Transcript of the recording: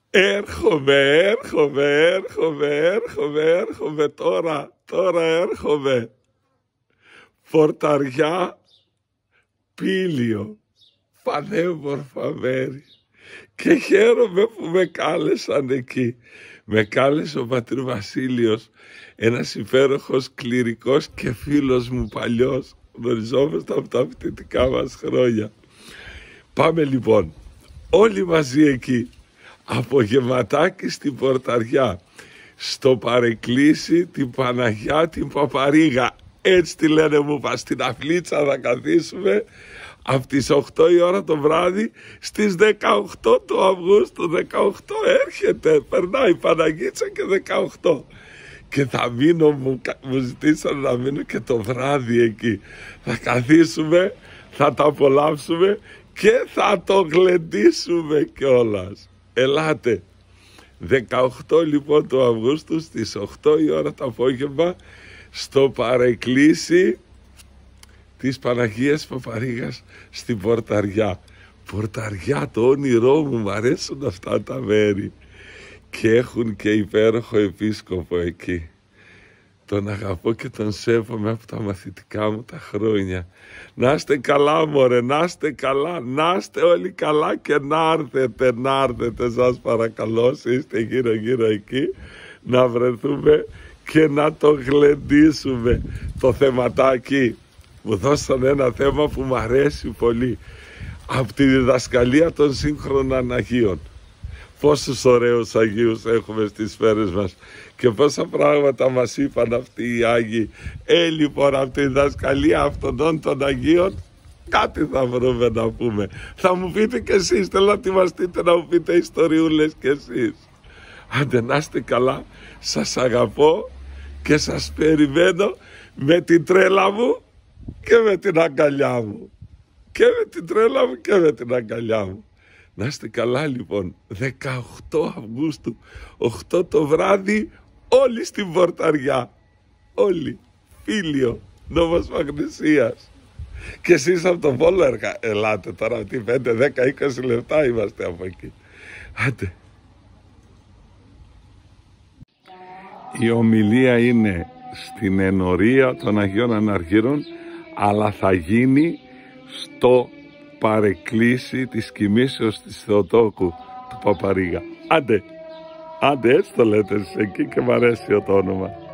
Έρχομαι τώρα έρχομαι. Πορταριά, Πήλιο, πανέμορφα μέρη. Και χαίρομαι που με κάλεσαν εκεί. Με κάλεσε ο πατήρ Βασίλειος, ένας υπέροχος κληρικός και φίλος μου παλιός. Γνωριζόμαστε από τα φοιτητικά μας χρόνια. Πάμε λοιπόν όλοι μαζί εκεί. Απογευματάκι στην Πορταριά, στο παρεκκλήσι την Παναγιά την Παπαρίγα. Έτσι τη λένε, μου είπα, στην Αφλίτσα θα καθίσουμε από τις 8 η ώρα το βράδυ στις 18 του Αυγούστου. 18 έρχεται, περνάει η Παναγίτσα και 18. Και θα μείνω, μου ζητήσαν να μείνω και το βράδυ εκεί. Θα καθίσουμε, θα τα απολαύσουμε και θα το γλεντήσουμε κιόλας. Ελάτε. 18 λοιπόν του Αυγούστου στις 8 η ώρα το απόγευμα στο παρεκκλήσι της Παναγίας Παπαρίγας στην Πορταριά. Πορταριά, το όνειρό μου, μ' αρέσουν αυτά τα μέρη. Και έχουν και υπέροχο επίσκοπο εκεί. Τον αγαπώ και τον σέβομαι από τα μαθητικά μου τα χρόνια. Να είστε καλά μωρέ, να είστε καλά, να είστε όλοι καλά και να έρθετε σας παρακαλώ, είστε γύρω εκεί, να βρεθούμε και να το γλεντήσουμε. Το θεματάκι, μου δώσαν ένα θέμα που μου αρέσει πολύ, από τη διδασκαλία των σύγχρονων Αγίων. Πόσους ωραίους Αγίους έχουμε στις σφαίρες μας και πόσα πράγματα μας είπαν αυτοί οι Άγιοι. Λοιπόν, από τη διδασκαλία αυτών των Αγίων κάτι θα βρούμε να πούμε. Θα μου πείτε κι εσείς, θέλω να ετοιμαστείτε να μου πείτε ιστοριούλες κι εσείς. Άντε να είστε καλά, σας αγαπώ και σας περιμένω με την τρέλα μου και με την αγκαλιά μου. Και με την τρέλα μου και με την αγκαλιά μου. Να είστε καλά λοιπόν, 18 Αυγούστου, 8 το βράδυ, όλοι στην Πορταριά. Όλοι, Πήλιο, Νόμος Μαγνησίας. Και εσείς από το Βόλο ελάτε τώρα, τι 5, 10, 20 λεπτά είμαστε από εκεί. Άντε. Η ομιλία είναι στην ενορία των Αγίων Αναργύρων, αλλά θα γίνει στο παρεκκλήσι της κοιμήσεως της Θεοτόκου του Παπαρίγα. Άντε, έτσι το λέτε εκεί και μ' αρέσει το όνομα.